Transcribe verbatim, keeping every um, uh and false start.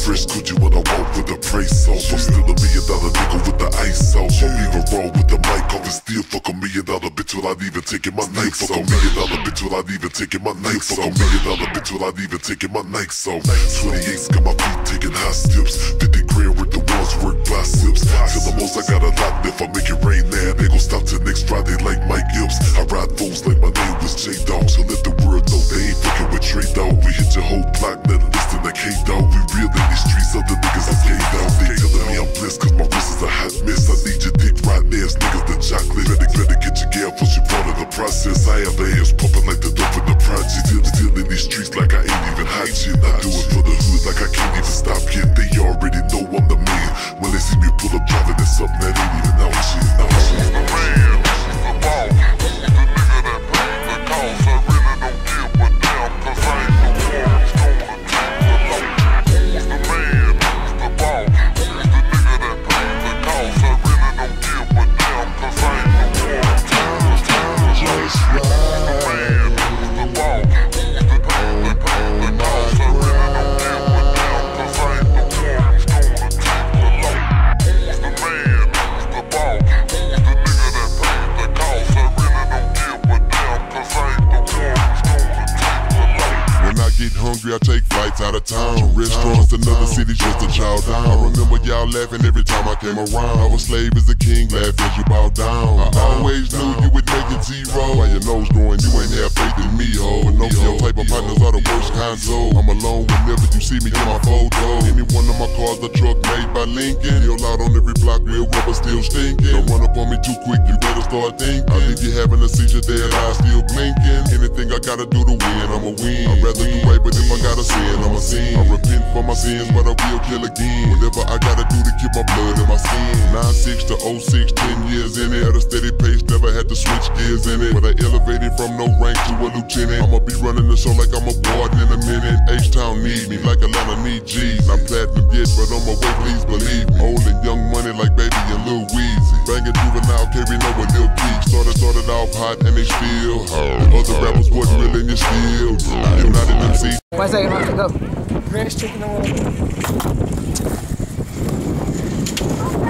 fresh Gucci when I walk with the price off. I'm still a million dollar nigga with the ice off. Won't even roll with the mic off and still fuck a million dollar bitch without even taking my knife off. Fuck a million dollar bitch without even taking my knife off. Fuck a million dollar bitch without even taking my knives off. twenty-eights got my feet taking high steps. fifty grand worth the ones work biceps. Till the most I got a lot. If I make it rain now, they gon' stop till next Friday like Mike Epps. I ride foes like my name was J-Dog. So let the world know they ain't fucking with Trey Dog. We hit your whole block, nothing less than a K-Dog. We real in these streets, other niggas are K-Dog. They telling me I'm blessed cause my wrist is a hot mess. I need your dick riding ass niggas the chocolate. Better, better get your gal for she part of the process. I have the ass pumping like the dope in the project. Still, still in these streets like I ain't even hot shit. I do it for the hood like I can't even stop yet. They already know I'm the man. When they see me pull up driving in something that ain't even out shit. Out shit. The man, the boss, the nigga that paid the cost. I really don't give a damn cause I ain't the one who's gonna take the load. The man, the boss, the nigga that paid the cost. I really don't give a damn cause I ain't the one who's gonna take the load. The man, the boss, the nigga that paid the cost. I really don't give a damn cause I ain't the one who's gonna take the load. The man, the boss, the nigga that paid the cost. I really don't give a damn cause I ain't the one who's gonna take the load. When I get hungry, I take flights out of town. Restaurants, another city just to chow down. I remember y'all laughing every time I came around. I was slave as a king, laugh as you bow down. I always knew you would make it zero. While your nose growing, you ain't have faith in me, ho. And no, your type of partners are the worst kind, so I'm alone whenever you see me get my photo. Any one of my cars, the truck made by Lincoln. Still out on every block, real rubber still stinking. Don't run up on me too quick, you better start thinking. I leave you having a seizure, dead eyes still blinking. Anything I gotta do to win, I'ma win. I'd rather do right, but if I gotta sin, I'ma sin. I repent for my sins, but I will kill again. Whatever I gotta do to keep my blood in my skin. nine six to oh six, ten years in it. At a steady pace, never had to switch gears in it. But I elevated from no rank to a lieutenant. I'ma be running the show like I'm a warden in a minute. H-Town need me like Atlanta need G's. Not platinum yet, but on my way, please believe me. Old and young money like Baby and Lil Weezy. Banging juvenile, carry no with Lil Keith. Started, started off hot and they still hot. Other rappers wasn't real and you still United M C. One second, one second, go. Grass chicken on.